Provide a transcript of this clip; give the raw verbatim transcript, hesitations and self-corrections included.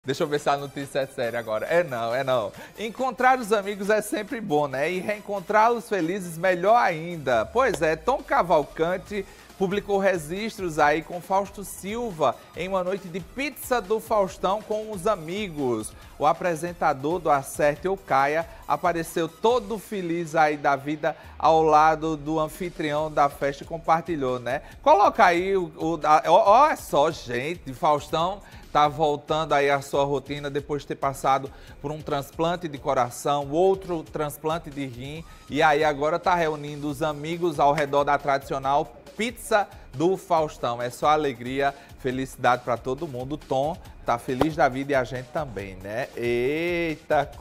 Deixa eu ver se a notícia é séria agora. É não, é não. Encontrar os amigos é sempre bom, né? E reencontrá-los felizes melhor ainda. Pois é, Tom Cavalcante publicou registros aí com Fausto Silva em uma noite de pizza do Faustão com os amigos. O apresentador do Acerte ou Caia apareceu todo feliz aí da vida ao lado do anfitrião da festa e compartilhou, né? Coloca aí o... o ó, olha só, gente, Faustão tá voltando aí à sua rotina depois de ter passado por um transplante de coração, outro transplante de rim, e aí agora tá reunindo os amigos ao redor da tradicional pizza do Faustão. É só alegria, felicidade para todo mundo. O Tom tá feliz da vida e a gente também, né? Eita!